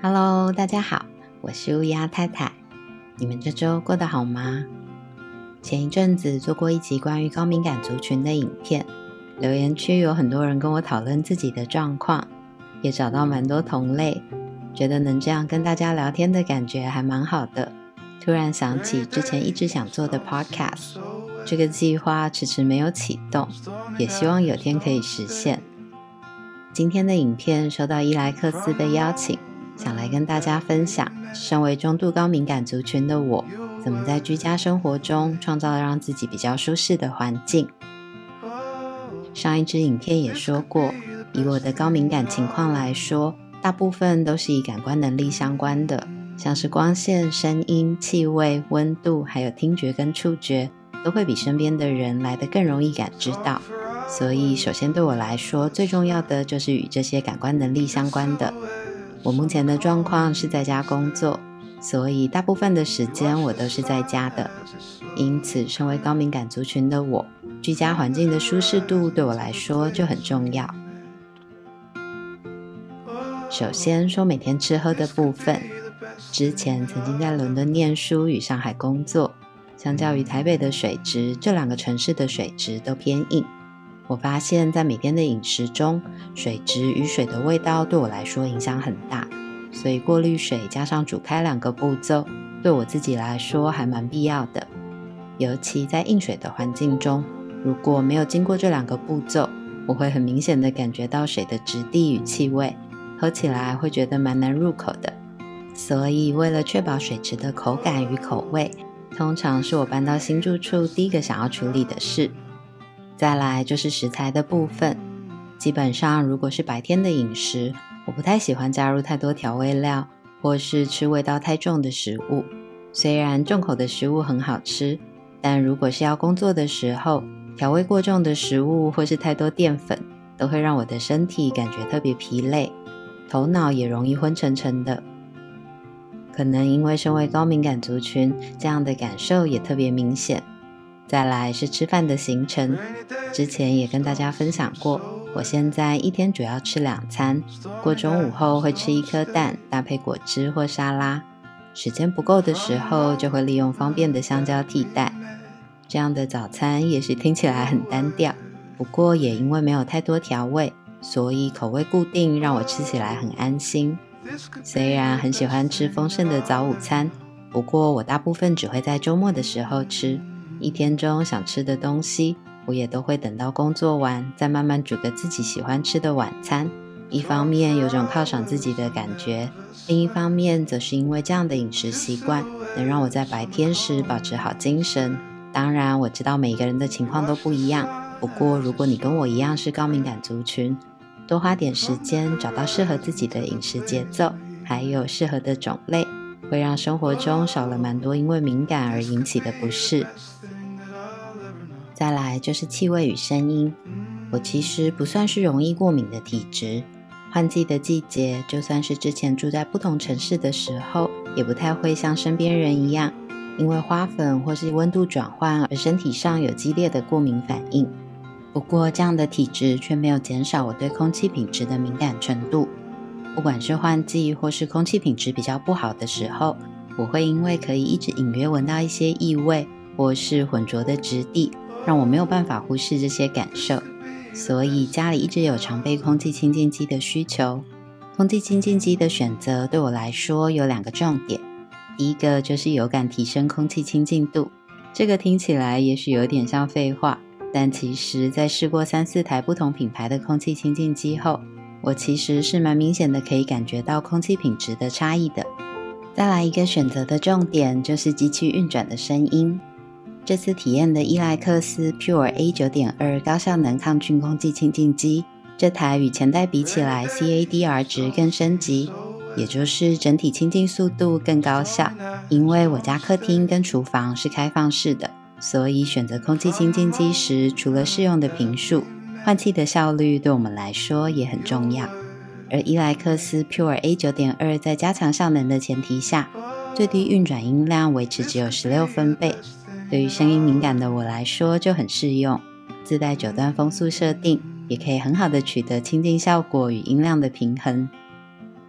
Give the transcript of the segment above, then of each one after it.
Hello， 大家好，我是乌鸦太太。你们这周过得好吗？前一阵子做过一集关于高敏感族群的影片，留言区有很多人跟我讨论自己的状况，也找到蛮多同类，觉得能这样跟大家聊天的感觉还蛮好的。突然想起之前一直想做的 podcast， 这个计划迟迟没有启动，也希望有天可以实现。今天的影片受到伊莱克斯的邀请，想来跟大家分享身为中度高敏感族群的我，怎么在居家生活中创造让自己比较舒适的环境。上一支影片也说过，以我的高敏感情况来说，大部分都是以感官能力相关的，像是光线、声音、气味、温度，还有听觉跟触觉，都会比身边的人来得更容易感知到。所以首先对我来说，最重要的就是与这些感官能力相关的。我目前的状况是在家工作，所以大部分的时间我都是在家的。因此身为高敏感族群的我，居家环境的舒适度对我来说就很重要。首先说每天吃喝的部分，之前曾经在伦敦念书与上海工作，相较于台北的水质，这两个城市的水质都偏硬。我发现在每天的饮食中，水质与水的味道对我来说影响很大，所以过滤水加上煮开两个步骤，对我自己来说还蛮必要的。尤其在硬水的环境中，如果没有经过这两个步骤，我会很明显的感觉到水的质地与气味，喝起来会觉得蛮难入口的。所以为了确保水池的口感与口味，通常是我搬到新住处第一个想要处理的事。再来就是食材的部分，基本上如果是白天的饮食，我不太喜欢加入太多调味料，或是吃味道太重的食物。虽然重口的食物很好吃，但如果是要工作的时候，调味过重的食物或是太多淀粉，都会让我的身体感觉特别疲累，头脑也容易昏沉沉的。可能因为身为高敏感族群，这样的感受也特别明显。再来是吃饭的行程，之前也跟大家分享过，我现在一天主要吃2餐，过中午后会吃1颗蛋，搭配果汁或沙拉，时间不够的时候就会利用方便的香蕉替代。这样的早餐也许听起来很单调，不过也因为没有太多调味，所以口味固定，让我吃起来很安心。虽然很喜欢吃丰盛的早午餐，不过我大部分只会在周末的时候吃，一天中想吃的东西，我也都会等到工作完，再慢慢煮个自己喜欢吃的晚餐。一方面有种犒赏自己的感觉，另一方面则是因为这样的饮食习惯，能让我在白天时保持好精神。当然我知道每个人的情况都不一样，不过如果你跟我一样是高敏感族群，多花点时间找到适合自己的饮食节奏，还有适合的种类，会让生活中少了蛮多因为敏感而引起的不适。再来就是气味与声音，我其实不算是容易过敏的体质，换季的季节，就算是之前住在不同城市的时候，也不太会像身边人一样，因为花粉或是温度转换而身体上有激烈的过敏反应。不过这样的体质却没有减少我对空气品质的敏感程度，不管是换季或是空气品质比较不好的时候，我会因为可以一直隐约闻到一些异味或是浑浊的质地，让我没有办法忽视这些感受，所以家里一直有常备空气清净机的需求。空气清净机的选择对我来说有2个重点，第一个就是有感提升空气清净度，这个听起来也许有点像废话，但其实在试过3-4台不同品牌的空气清净机后，我其实是蛮明显的可以感觉到空气品质的差异的。再来一个选择的重点就是机器运转的声音，这次体验的伊莱克斯 Pure A9.2 高效能抗菌空气清净机，这台与前代比起来 CADR 值更升级，也就是整体清净速度更高效。因为我家客厅跟厨房是开放式的，所以选择空气清净机时，除了适用的频数，换气的效率对我们来说也很重要。而伊莱克斯 Pure A9.2 在加强效能的前提下，最低运转音量维持只有16分贝，对于声音敏感的我来说就很适用，自带9段风速设定，也可以很好的取得清净效果与音量的平衡。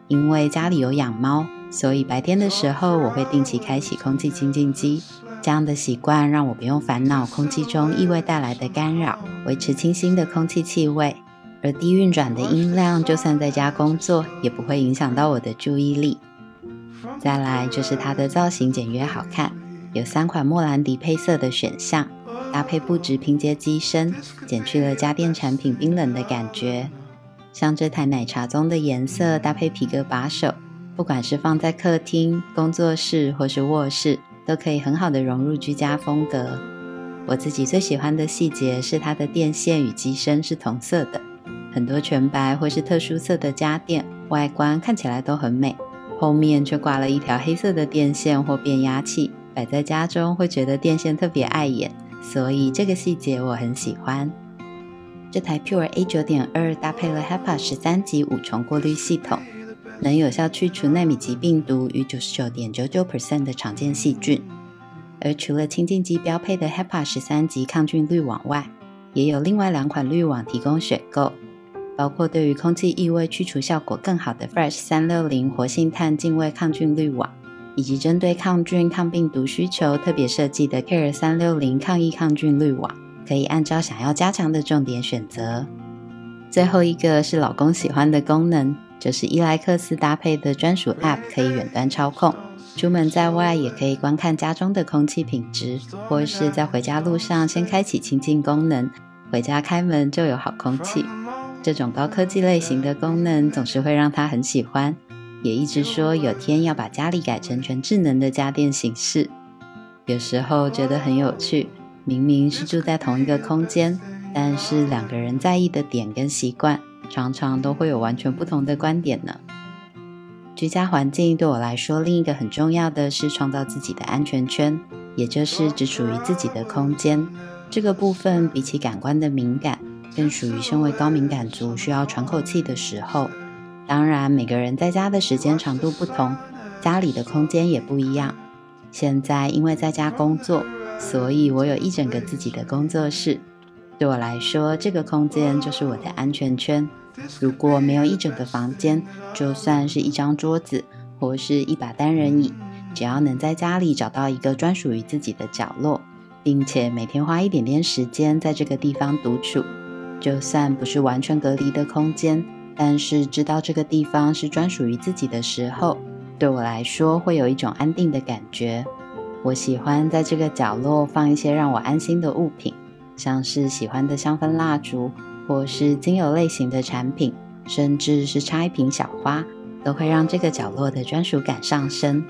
因为家里有养猫，所以白天的时候我会定期开启空气清净机，这样的习惯让我不用烦恼空气中异味带来的干扰，维持清新的空气气味。而低运转的音量就算在家工作也不会影响到我的注意力。再来就是它的造型简约好看，有3款莫兰迪配色的选项，搭配布质拼接机身，减去了家电产品冰冷的感觉。像这台奶茶棕的颜色搭配皮革把手，不管是放在客厅、工作室或是卧室，都可以很好的融入居家风格。我自己最喜欢的细节是它的电线与机身是同色的，很多全白或是特殊色的家电外观看起来都很美，后面却挂了一条黑色的电线或变压器，摆在家中会觉得电线特别碍眼，所以这个细节我很喜欢。这台 Pure A9.2 搭配了 HEPA 13级5重过滤系统，能有效去除纳米级病毒与 99.99% 的常见细菌。而除了清净机标配的 HEPA 13级抗菌滤网外，也有另外2款滤网提供选购，包括对于空气异味去除效果更好的 Fresh 360活性炭净味抗菌滤网，以及针对抗菌抗病毒需求特别设计的 Care 360抗疫抗菌滤网，可以按照想要加强的重点选择。最后一个是老公喜欢的功能，就是伊莱克斯搭配的专属 App 可以远端操控，出门在外也可以观看家中的空气品质，或是在回家路上先开启清净功能，回家开门就有好空气。这种高科技类型的功能总是会让他很喜欢，也一直说有天要把家里改成全智能的家电形式。有时候觉得很有趣，明明是住在同一个空间，但是2个人在意的点跟习惯常常都会有完全不同的观点呢。居家环境对我来说，另一个很重要的是创造自己的安全圈，也就是只属于自己的空间。这个部分比起感官的敏感，更属于身为高敏感族需要喘口气的时候。当然每个人在家的时间长度不同，家里的空间也不一样。现在因为在家工作，所以我有一整个自己的工作室，对我来说这个空间就是我的安全圈。如果没有一整个房间，就算是一张桌子或是一把单人椅，只要能在家里找到一个专属于自己的角落，并且每天花一点点时间在这个地方独处，就算不是完全隔离的空间，但是知道这个地方是专属于自己的时候，对我来说会有一种安定的感觉。我喜欢在这个角落放一些让我安心的物品，像是喜欢的香氛蜡烛，或是精油类型的产品，甚至是插一瓶小花，都会让这个角落的专属感上升。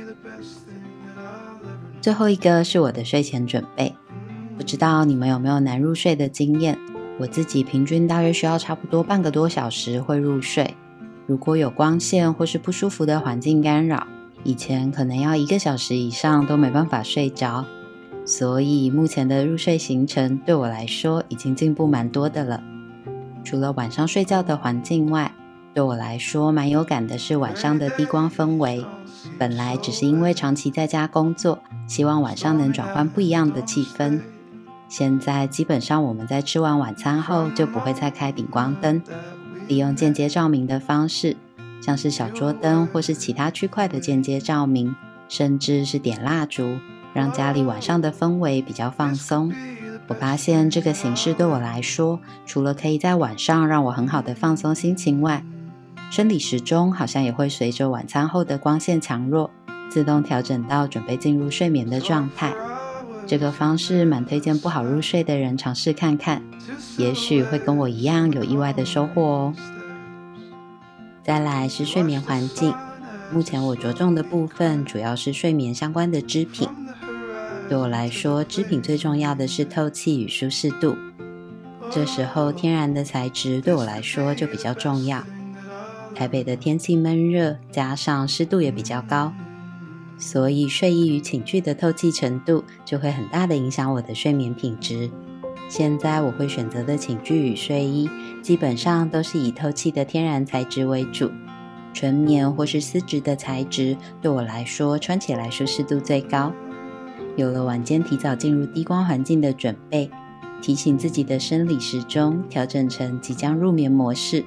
最后一个是我的睡前准备，不知道你们有没有难入睡的经验？我自己平均大约需要差不多半个多小时会入睡，如果有光线或是不舒服的环境干扰，以前可能要1个小时以上都没办法睡着，所以目前的入睡行程对我来说已经进步蛮多的了。除了晚上睡觉的环境外，对我来说蛮有感的是晚上的低光氛围。本来只是因为长期在家工作，希望晚上能转换不一样的气氛。现在基本上我们在吃完晚餐后就不会再开顶光灯，利用间接照明的方式，像是小桌灯或是其他区块的间接照明，甚至是点蜡烛，让家里晚上的氛围比较放松。我发现这个形式对我来说，除了可以在晚上让我很好的放松心情外，生理时钟好像也会随着晚餐后的光线强弱，自动调整到准备进入睡眠的状态。这个方式蛮推荐不好入睡的人尝试看看，也许会跟我一样有意外的收获哦。再来是睡眠环境，目前我着重的部分主要是睡眠相关的织品。对我来说，织品最重要的是透气与舒适度，这时候天然的材质对我来说就比较重要。台北的天气闷热，加上湿度也比较高，所以睡衣与寝具的透气程度就会很大的影响我的睡眠品质。现在我会选择的寝具与睡衣基本上都是以透气的天然材质为主，纯棉或是丝质的材质对我来说穿起来舒适度最高。有了晚间提早进入低光环境的准备，提醒自己的生理时钟调整成即将入眠模式，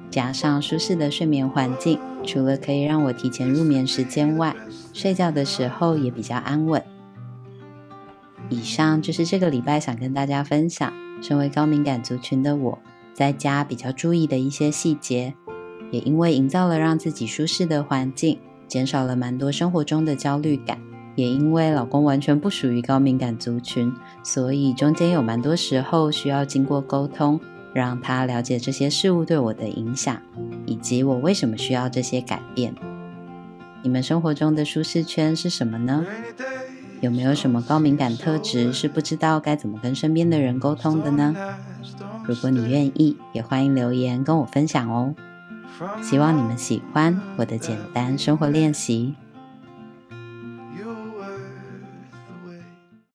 加上舒适的睡眠环境，除了可以让我提前入眠时间外，睡觉的时候也比较安稳。以上就是这个礼拜想跟大家分享，身为高敏感族群的我，在家比较注意的一些细节，也因为营造了让自己舒适的环境，减少了蛮多生活中的焦虑感。也因为老公完全不属于高敏感族群，所以中间有蛮多时候需要经过沟通，让他了解这些事物对我的影响，以及我为什么需要这些改变。你们生活中的舒适圈是什么呢？有没有什么高敏感特质是不知道该怎么跟身边的人沟通的呢？如果你愿意，也欢迎留言跟我分享哦。希望你们喜欢我的简单生活练习。